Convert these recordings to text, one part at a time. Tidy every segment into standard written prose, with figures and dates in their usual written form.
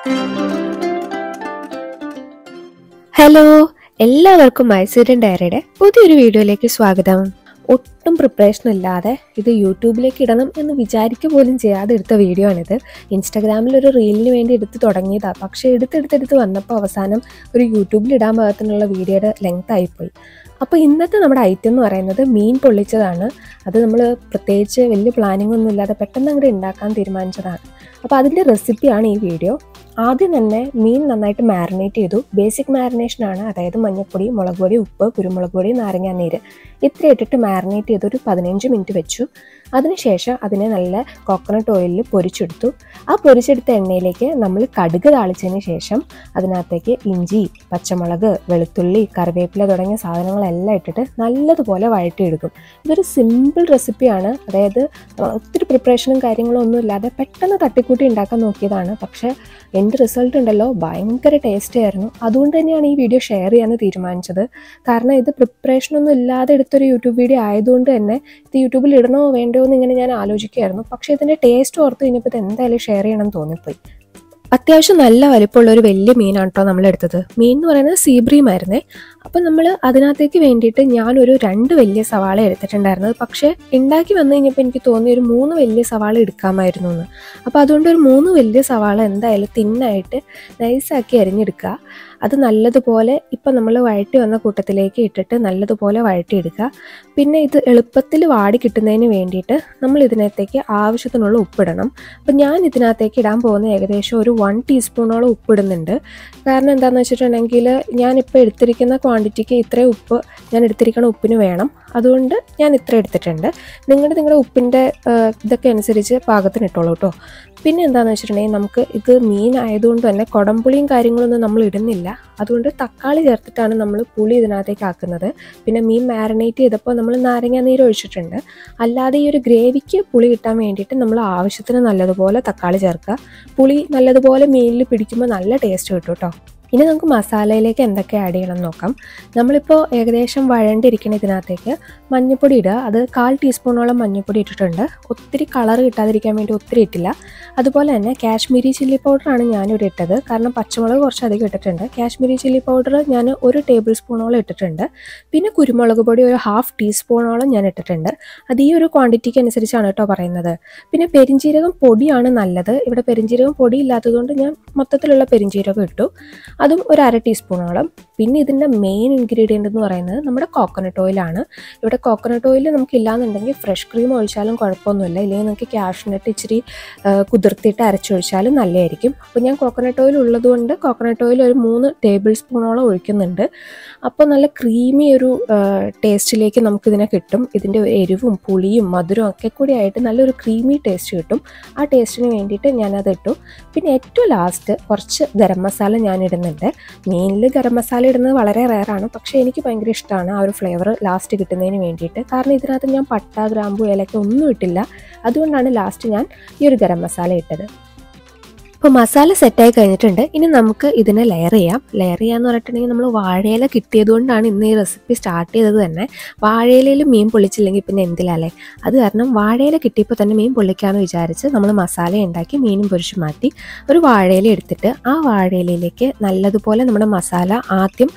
Hello, എല്ലാവർക്കും മൈസൂരൻ ഡയറിയുടെ പുതിയൊരു വീഡിയോയിലേക്ക് സ്വാഗതം. ഒട്ടും പ്രിപ്പറേഷൻ ഇല്ലാതെ ഇത് യൂട്യൂബിലേക്ക് ഇടണം എന്ന് വിചാരിക്കുക പോലും ചെയ്യാതെ എടുത്ത വീഡിയോ ആണിത്. ഇൻസ്റ്റാഗ്രാമിൽ ഒരു റീലിന് വേണ്ടി എടുത്ത് തുടങ്ങിയതാണ്. പക്ഷേ എടുത്തെടുത്ത് വന്നപ്പോൾ അവസാനം ഒരു യൂട്യൂബിൽ ഇടാൻ പാകത്തിനുള്ള വീഡിയോയുടെ ലെങ്ത് ആയിപ്പോയി. അപ്പോൾ ഇന്നത്തെ നമ്മുടെ ഐറ്റം എന്ന് പറയുന്നത് മീൻ പൊള്ളിച്ചതാണ്. അത് നമ്മൾ പ്രത്യേകിച്ച് വലിയ പ്ലാനിങ് ഒന്നും ഇല്ലാതെ പെട്ടെന്ന് അങ്ങോട്ട് ഉണ്ടാക്കാൻ തീരുമാനിച്ചതാണ്. അപ്പോൾ അതിൻ്റെ റെസിപ്പിയാണ് ഈ വീഡിയോ. ആദ്യം തന്നെ മീൻ നന്നായിട്ട് മാരിനേറ്റ് ചെയ്തു. ബേസിക് മാരിനേഷനാണ്, അതായത് മഞ്ഞൾപ്പൊടി, മുളക് പൊടി, ഉപ്പ്, കുരുമുളക് പൊടി, നാരങ്ങാനീര് ഇത്ര ഇട്ടിട്ട് മാരിനേറ്റ് ചെയ്ത് ഒരു 15 മിനിറ്റ് വെച്ചു. അതിനുശേഷം അതിനെ നല്ല കോക്കനട്ട് ഓയിലിൽ പൊരിച്ചെടുത്തു. ആ പൊരിച്ചെടുത്ത എണ്ണയിലേക്ക് നമ്മൾ കടുക് താളിച്ചതിന് ശേഷം അതിനകത്തേക്ക് ഇഞ്ചി, പച്ചമുളക്, വെളുത്തുള്ളി, കറിവേപ്പില തുടങ്ങിയ സാധനങ്ങളെല്ലാം ഇട്ടിട്ട് നല്ലതുപോലെ വഴറ്റിയെടുക്കും. ഇതൊരു സിമ്പിൾ റെസിപ്പിയാണ്, അതായത് ഒത്തിരി പ്രിപ്പറേഷനും കാര്യങ്ങളും ഒന്നും ഇല്ലാതെ പെട്ടെന്ന് തട്ടിക്കൂട്ടി ഉണ്ടാക്കാൻ നോക്കിയതാണ്. പക്ഷേ എൻ്റെ റിസൾട്ട് ഉണ്ടല്ലോ, ഭയങ്കര ടേസ്റ്റി ആയിരുന്നു. അതുകൊണ്ട് തന്നെയാണ് ഈ വീഡിയോ ഷെയർ ചെയ്യാമെന്ന് തീരുമാനിച്ചത്. കാരണം ഇത് പ്രിപ്പറേഷനൊന്നും ഇല്ലാതെ എടുത്തൊരു യൂട്യൂബ് വീഡിയോ ആയതുകൊണ്ട് തന്നെ ഇത് യൂട്യൂബിൽ ഇടണോ വേണ്ടോ എന്ന് ഇങ്ങനെ ഞാൻ ആലോചിക്കുമായിരുന്നു. പക്ഷേ ഇതിൻ്റെ ടേസ്റ്റ് ഓർത്ത് കഴിഞ്ഞപ്പോൾ ഇത് എന്തായാലും ഷെയർ ചെയ്യണം എന്ന് തോന്നിപ്പോയി. അത്യാവശ്യം നല്ല വലിപ്പമുള്ള ഒരു വലിയ മീനാണ് കേട്ടോ നമ്മളെടുത്തത്. മീൻ എന്ന് പറയുന്നത് സീബ്രീം ആയിരുന്നേ. അപ്പം നമ്മൾ അതിനകത്തേക്ക് വേണ്ടിയിട്ട് ഞാനൊരു 2 വലിയ സവാള എടുത്തിട്ടുണ്ടായിരുന്നത്. പക്ഷേ ഉണ്ടാക്കി വന്നു കഴിഞ്ഞപ്പോൾ എനിക്ക് തോന്നി ഒരു 3 വലിയ സവാള എടുക്കാമായിരുന്നു എന്ന്. അപ്പോൾ അതുകൊണ്ട് ഒരു 3 വലിയ സവാള എന്തായാലും തിന്നായിട്ട് നൈസാക്കി അരിഞ്ഞെടുക്കുക. അത് നല്ലതുപോലെ ഇപ്പം നമ്മൾ വഴറ്റി വന്ന കൂട്ടത്തിലേക്ക് ഇട്ടിട്ട് നല്ലതുപോലെ വഴറ്റിയെടുക്കുക. പിന്നെ ഇത് എളുപ്പത്തിൽ വാടി കിട്ടുന്നതിന് വേണ്ടിയിട്ട് നമ്മൾ ഇതിനകത്തേക്ക് ആവശ്യത്തിനുള്ള ഉപ്പിടണം. അപ്പം ഞാൻ ഇതിനകത്തേക്ക് ഇടാൻ പോകുന്ന ഏകദേശം ഒരു 1 ടീസ്പൂണോളം ഉപ്പിടുന്നുണ്ട്. കാരണം എന്താണെന്ന് വെച്ചിട്ടുണ്ടെങ്കിൽ ഞാനിപ്പോൾ എടുത്തിരിക്കുന്ന ക്വാണ്ടിറ്റിക്ക് ഇത്രയും ഉപ്പ് ഞാൻ എടുത്തിരിക്കുന്ന ഉപ്പിന് വേണം. അതുകൊണ്ട് ഞാൻ ഇത്ര എടുത്തിട്ടുണ്ട്. നിങ്ങളുടെ ഉപ്പിൻ്റെ ഇതൊക്കെ അനുസരിച്ച് പാകത്തിന് ഇട്ടോളൂ കേട്ടോ. പിന്നെ എന്താണെന്ന് വെച്ചിട്ടുണ്ടെങ്കിൽ നമുക്ക് ഇത് മീൻ ആയതുകൊണ്ട് തന്നെ കുടംപുളിയും കാര്യങ്ങളൊന്നും നമ്മൾ ഇടുന്നില്ല. അതുകൊണ്ട് തക്കാളി ചേർത്തിട്ടാണ് നമ്മൾ പുളി ഇതിനകത്തേക്ക് ആക്കുന്നത്. പിന്നെ മീൻ മാരിനേറ്റ് ചെയ്തപ്പോൾ നമ്മൾ നാരങ്ങ നീര് ഒഴിച്ചിട്ടുണ്ട്. അല്ലാതെ ഈ ഒരു ഗ്രേവിക്ക് പുളി കിട്ടാൻ വേണ്ടിയിട്ട് നമ്മൾ ആവശ്യത്തിന് നല്ലതുപോലെ തക്കാളി ചേർക്കുക. പുളി നല്ലതുപോലെ മീനിൽ പിടിക്കുമ്പോൾ നല്ല ടേസ്റ്റ് കിട്ടും കേട്ടോ. ഇനി നമുക്ക് മസാലയിലേക്ക് എന്തൊക്കെ ആഡ് ചെയ്യണം എന്ന് നോക്കാം. നമ്മളിപ്പോൾ ഏകദേശം വഴണ്ടിരിക്കുന്ന ഇതിനകത്തേക്ക് മഞ്ഞൾപ്പൊടി ഇടുക. അത് 1/4 ടീസ്പൂണോളം മഞ്ഞൾപ്പൊടി ഇട്ടിട്ടുണ്ട്. ഒത്തിരി കളർ കിട്ടാതിരിക്കാൻ വേണ്ടി ഒത്തിരി ഇട്ടില്ല. അതുപോലെ തന്നെ കാശ്മീരി ചില്ലി പൗഡറാണ് ഞാനിവിടെ ഇട്ടത്. കാരണം പച്ചമുളക് കുറച്ചധികം ഇട്ടിട്ടുണ്ട്. കാശ്മീരി ചില്ലി പൗഡർ ഞാൻ 1 ടേബിൾ സ്പൂണോളം ഇട്ടിട്ടുണ്ട്. പിന്നെ കുരുമുളക് പൊടി ഒരു 1/2 ടീസ്പൂണോളം ഞാൻ ഇട്ടിട്ടുണ്ട്. അത് ഈ ഒരു ക്വാണ്ടിറ്റിക്ക് അനുസരിച്ചാണ് കേട്ടോ പറയുന്നത്. പിന്നെ പെരിഞ്ജീരകം പൊടിയാണ് നല്ലത്. ഇവിടെ പെരിഞ്ജീരകം പൊടി ഇല്ലാത്തതുകൊണ്ട് ഞാൻ മൊത്തത്തിലുള്ള പെരിഞ്ജീരകം ഇട്ടു. അതും ഒരു 1/2 ടീസ്പൂണോളം. പിന്നെ ഇതിൻ്റെ മെയിൻ ഇൻഗ്രീഡിയൻ്റ് എന്ന് പറയുന്നത് നമ്മുടെ കോക്കനട്ട് ഓയിലാണ്. ഇവിടെ കോക്കനട്ട് ഓയിൽ നമുക്ക് ഇല്ലാന്നുണ്ടെങ്കിൽ ഫ്രഷ് ക്രീം ഒഴിച്ചാലും കുഴപ്പമൊന്നുമില്ല. ഇല്ലെങ്കിൽ നമുക്ക് കാഷ്നട്ട് ഇച്ചിരി കുതിർത്തിട്ട് അരച്ചൊഴിച്ചാലും നല്ലതായിരിക്കും. അപ്പോൾ ഞാൻ കോക്കനട്ട് ഓയിൽ ഉള്ളതുകൊണ്ട് കോക്കനട്ട് ഓയിൽ ഒരു 3 ടേബിൾ സ്പൂണോളം ഒഴിക്കുന്നുണ്ട്. അപ്പോൾ നല്ല ക്രീമി ഒരു ടേസ്റ്റിലേക്ക് നമുക്കിതിനെ കിട്ടും. ഇതിൻ്റെ എരിവും പുളിയും മധുരവും ഒക്കെ കൂടി ആയിട്ട് നല്ലൊരു ക്രീമി ടേസ്റ്റ് കിട്ടും. ആ ടേസ്റ്റിന് വേണ്ടിയിട്ട് ഞാനത് ഇട്ടു. പിന്നെ ഏറ്റവും ലാസ്റ്റ് കുറച്ച് ഗരം മസാല ഞാൻ ഇടുന്നുണ്ട്. മീനിൽ ഗരം മസാല ഇടുന്നത് വളരെ റെയറാണ്. പക്ഷേ എനിക്ക് ഭയങ്കര ഇഷ്ടമാണ് ആ ഒരു ഫ്ലേവർ ലാസ്റ്റ് കിട്ടുന്നതിന് വേണ്ടിയിട്ട്. കാരണം ഇതിനകത്ത് ഞാൻ പട്ട, ഗ്രാമ്പു, ഏലക്ക ഒന്നും ഇട്ടില്ല. അതുകൊണ്ടാണ് ലാസ്റ്റ് ഞാൻ ഈ ഒരു ഗരം മസാല ഇട്ടത്. അപ്പോൾ മസാല സെറ്റായി കഴിഞ്ഞിട്ടുണ്ട്. ഇനി നമുക്ക് ഇതിനെ ലെയർ ചെയ്യാം. ലെയർ ചെയ്യാന്ന് പറഞ്ഞിട്ടുണ്ടെങ്കിൽ നമ്മൾ വാഴയില കിട്ടിയതുകൊണ്ടാണ് ഇന്ന് ഈ റെസിപ്പി സ്റ്റാർട്ട് ചെയ്തത് തന്നെ. വാഴയിലയിൽ മീൻ പൊള്ളിച്ചില്ലെങ്കിൽ പിന്നെ എന്തിലല്ലേ. അത് കാരണം വാഴയില കിട്ടിയപ്പോൾ തന്നെ മീൻ പൊള്ളിക്കാമെന്ന് വിചാരിച്ച് നമ്മൾ മസാല ഉണ്ടാക്കി മീനും പൊരിച്ച് മാറ്റി. ഒരു വാഴയില എടുത്തിട്ട് ആ വാഴയിലയിലേക്ക് നല്ലതുപോലെ നമ്മുടെ മസാല ആദ്യം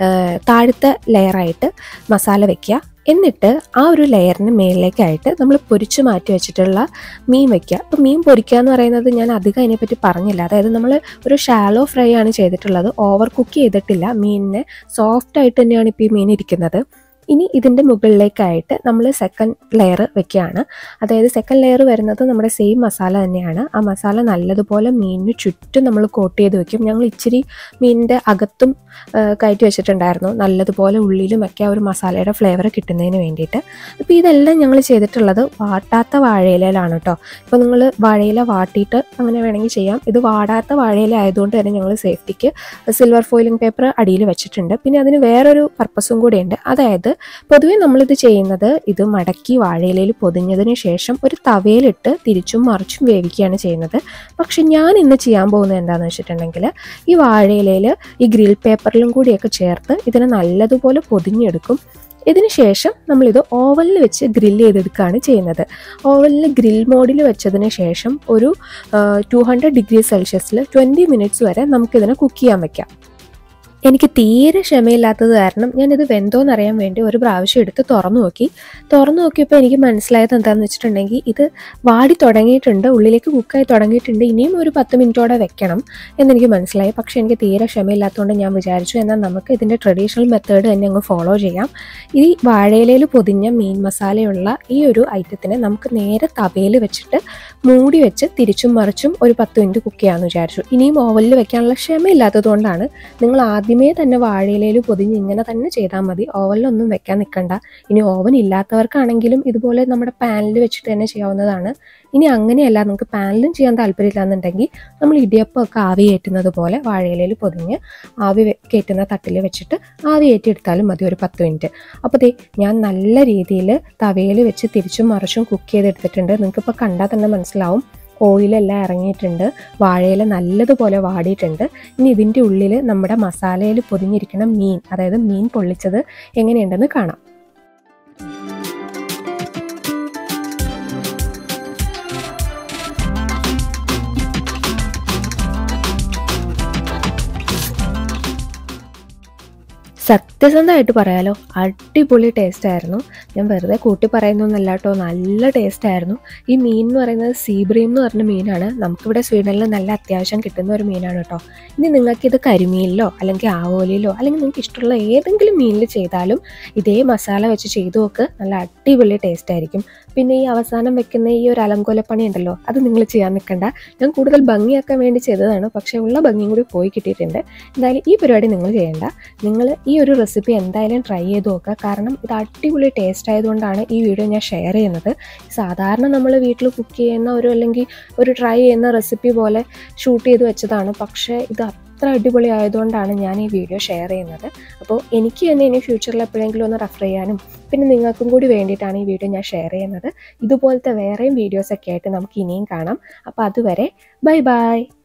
താഴത്തെ ലെയറായിട്ട് മസാല വയ്ക്കുക. എന്നിട്ട് ആ ഒരു ലെയറിന് മേളിലേക്കായിട്ട് നമ്മൾ പൊരിച്ച് മാറ്റി വെച്ചിട്ടുള്ള മീൻ വയ്ക്കുക. അപ്പോൾ മീൻ പൊരിക്കുക എന്ന് പറയുന്നത് ഞാൻ അധികം അതിനെപ്പറ്റി പറഞ്ഞില്ല. അതായത് നമ്മൾ ഒരു ഷാലോ ഫ്രൈ ആണ് ചെയ്തിട്ടുള്ളത്. ഓവർ കുക്ക് ചെയ്തിട്ടില്ല. മീനിനെ സോഫ്റ്റായിട്ട് തന്നെയാണ് ഇപ്പോൾ ഈ മീൻ ഇരിക്കുന്നത്. ഇനി ഇതിൻ്റെ മുകളിലേക്കായിട്ട് നമ്മൾ സെക്കൻഡ് ലെയർ വെക്കുകയാണ്. അതായത് സെക്കൻഡ് ലെയർ വരുന്നത് നമ്മുടെ സെയിം മസാല തന്നെയാണ്. ആ മസാല നല്ലതുപോലെ മീനിന് ചുറ്റും നമ്മൾ കോട്ട് ചെയ്ത് വെക്കും. ഞങ്ങൾ ഇച്ചിരി മീനിൻ്റെ അകത്തും കയറ്റി വെച്ചിട്ടുണ്ടായിരുന്നു, നല്ലതുപോലെ ഉള്ളിലും ഒക്കെ ആ ഒരു മസാലയുടെ ഫ്ലേവർ കിട്ടുന്നതിന് വേണ്ടിയിട്ട്. അപ്പോൾ ഇതെല്ലാം ഞങ്ങൾ ചെയ്തിട്ടുള്ളത് വാട്ടാത്ത വാഴയിലയിലാണ് കേട്ടോ. ഇപ്പോൾ നിങ്ങൾ വാഴയില വാട്ടിയിട്ട് അങ്ങനെ വേണമെങ്കിൽ ചെയ്യാം. ഇത് വാടാത്ത വാഴയില ആയതുകൊണ്ട് തന്നെ ഞങ്ങൾ സേഫ്റ്റിക്ക് സിൽവർ ഫോയിലിംഗ് പേപ്പർ അടിയിൽ വെച്ചിട്ടുണ്ട്. പിന്നെ അതിന് വേറൊരു പർപ്പസും കൂടിയുണ്ട്. അതായത് പൊതുവെ നമ്മളിത് ചെയ്യുന്നത് ഇത് മടക്കി വാഴയിലയിൽ പൊതിഞ്ഞതിന് ശേഷം ഒരു തവയിലിട്ട് തിരിച്ചും മറിച്ചും വേവിക്കുകയാണ് ചെയ്യുന്നത്. പക്ഷെ ഞാൻ ഇന്ന് ചെയ്യാൻ പോകുന്നത് എന്താണെന്ന് വെച്ചിട്ടുണ്ടെങ്കിൽ ഈ വാഴയിലയിൽ ഈ ഗ്രിൽ പേപ്പറിലും കൂടിയൊക്കെ ചേർത്ത് ഇതിനെ നല്ലതുപോലെ പൊതിഞ്ഞെടുക്കും. ഇതിന് ശേഷം നമ്മളിത് ഓവനിൽ വെച്ച് ഗ്രില്ല് ചെയ്തെടുക്കുകയാണ് ചെയ്യുന്നത്. ഓവനിൽ ഗ്രിൽ മോഡിൽ വെച്ചതിന് ശേഷം ഒരു 200 ഡിഗ്രി സെൽഷ്യസിൽ 20 മിനിറ്റ്സ് വരെ നമുക്കിതിനെ കുക്ക് ചെയ്യാൻ വയ്ക്കാം. എനിക്ക് തീരെ ക്ഷമയില്ലാത്തത് കാരണം ഞാനിത് വെന്തോന്നറിയാൻ വേണ്ടി ഒരു പ്രാവശ്യം എടുത്ത് തുറന്നു നോക്കിയപ്പോൾ എനിക്ക് മനസ്സിലായത് എന്താണെന്ന് വെച്ചിട്ടുണ്ടെങ്കിൽ ഇത് വാടി തുടങ്ങിയിട്ടുണ്ട്, ഉള്ളിലേക്ക് കുക്കായി തുടങ്ങിയിട്ടുണ്ട്, ഇനിയും ഒരു 10 മിനിറ്റോടെ വെക്കണം എന്നെനിക്ക് മനസ്സിലായി. പക്ഷേ എനിക്ക് തീരെ ക്ഷമയില്ലാത്തതുകൊണ്ട് ഞാൻ വിചാരിച്ചു എന്നാൽ നമുക്ക് ഇതിൻ്റെ ട്രഡീഷണൽ മെത്തേഡ് തന്നെ അങ്ങ് ഫോളോ ചെയ്യാം. ഈ വാഴയിലയിൽ പൊതിഞ്ഞ മീൻ മസാലയുള്ള ഈ ഒരു ഐറ്റത്തിനെ നമുക്ക് നേരെ തവയിൽ വെച്ചിട്ട് മൂടി വെച്ച് തിരിച്ചും മറിച്ചും ഒരു 10 മിനിറ്റ് കുക്ക് ചെയ്യാമെന്ന് വിചാരിച്ചു. ഇനിയും ഓവനിൽ വെക്കാനുള്ള ക്ഷമയില്ലാത്തതുകൊണ്ടാണ്. നിങ്ങൾ ആദ്യമേ തന്നെ വാഴയിലയിൽ പൊതിഞ്ഞ് ഇങ്ങനെ തന്നെ ചെയ്താൽ മതി, ഓവനിലൊന്നും വെക്കാൻ നിൽക്കണ്ട. ഇനി ഓവൻ ഇല്ലാത്തവർക്കാണെങ്കിലും ഇതുപോലെ നമ്മുടെ പാനിൽ വെച്ചിട്ട് തന്നെ ചെയ്യാവുന്നതാണ്. ഇനി അങ്ങനെയല്ല, നിങ്ങൾക്ക് പാനിലും ചെയ്യാൻ താല്പര്യമില്ല എന്നുണ്ടെങ്കിൽ നമ്മൾ ഇടിയപ്പമൊക്കെ ആവി കയറ്റുന്നത് പോലെ വാഴയിലയിൽ പൊതിഞ്ഞ് ആവി കയറ്റുന്ന തട്ടിൽ വെച്ചിട്ട് ആവി കയറ്റിയെടുത്താലും മതി ഒരു 10 മിനിറ്റ്. അപ്പോൾ ഞാൻ നല്ല രീതിയിൽ തവയിൽ വെച്ച് തിരിച്ചും മറിച്ചും കുക്ക് ചെയ്തെടുത്തിട്ടുണ്ട്. നിങ്ങൾക്കിപ്പോൾ കണ്ടാൽ തന്നെ മനസ്സിലാവും ഓയിലെല്ലാം ഇറങ്ങിയിട്ടുണ്ട്, വാഴയില നല്ലതുപോലെ വാടിയിട്ടുണ്ട്. ഇനി ഇതിൻ്റെ ഉള്ളിൽ നമ്മുടെ മസാലയിൽ പൊതിഞ്ഞിരിക്കുന്ന മീൻ, അതായത് മീൻ പൊള്ളിച്ചത് എങ്ങനെയുണ്ടെന്ന് കാണാം. സത്യസന്ധമായിട്ട് പറയാലോ, അടിപൊളി ടേസ്റ്റായിരുന്നു. ഞാൻ വെറുതെ കൂട്ടി പറയുന്നൊന്നല്ല കേട്ടോ, നല്ല ടേസ്റ്റായിരുന്നു. ഈ മീൻ എന്ന് പറയുന്നത് സീബ്രീം എന്ന് പറഞ്ഞ മീനാണ്. നമുക്കിവിടെ സ്വീഡനിൽ നല്ല അത്യാവശ്യം കിട്ടുന്ന ഒരു മീനാണ് കേട്ടോ. ഇനി നിങ്ങൾക്കിത് കരിമീനിലോ അല്ലെങ്കിൽ ആവോലിയിലോ അല്ലെങ്കിൽ നിങ്ങൾക്ക് ഇഷ്ടമുള്ള ഏതെങ്കിലും മീനിൽ ചെയ്താലും ഇതേ മസാല വെച്ച് ചെയ്തു നോക്ക്, നല്ല അടിപൊളി ടേസ്റ്റ് ആയിരിക്കും. പിന്നെ ഈ അവസാനം വെക്കുന്ന ഈ ഒരു അലങ്കോലപ്പണി ഉണ്ടല്ലോ, അത് നിങ്ങൾ ചെയ്യാൻ നിൽക്കണ്ട. ഞാൻ കൂടുതൽ ഭംഗിയാക്കാൻ വേണ്ടി ചെയ്തതാണ്, പക്ഷേ ഉള്ള ഭംഗിയും കൂടി പോയി കിട്ടിയിട്ടുണ്ട്. എന്തായാലും ഈ പരിപാടി നിങ്ങൾ ചെയ്യേണ്ട. നിങ്ങൾ ഈ ഒരു റെസിപ്പി എന്തായാലും ട്രൈ ചെയ്ത് നോക്കുക. കാരണം ഇത് അടിപൊളി ടേസ്റ്റ് ആയതുകൊണ്ടാണ് ഈ വീഡിയോ ഞാൻ ഷെയർ ചെയ്യുന്നത്. സാധാരണ നമ്മൾ വീട്ടിൽ കുക്ക് ചെയ്യുന്ന അല്ലെങ്കിൽ ഒരു ട്രൈ ചെയ്യുന്ന റെസിപ്പി പോലെ ഷൂട്ട് ചെയ്ത് വെച്ചതാണ്. പക്ഷേ ഇത് അത്ര അടിപൊളി ആയതുകൊണ്ടാണ് ഞാൻ ഈ വീഡിയോ ഷെയർ ചെയ്യുന്നത്. അപ്പോൾ എനിക്ക് തന്നെ ഇനി ഫ്യൂച്ചറിൽ എപ്പോഴെങ്കിലും ഒന്ന് റെഫർ ചെയ്യാനും പിന്നെ നിങ്ങൾക്കും കൂടി വേണ്ടിയിട്ടാണ് ഈ വീഡിയോ ഞാൻ ഷെയർ ചെയ്യുന്നത്. ഇതുപോലത്തെ വേറെയും വീഡിയോസൊക്കെ ആയിട്ട് നമുക്ക് ഇനിയും കാണാം. അപ്പോൾ അതുവരെ ബൈ ബൈ.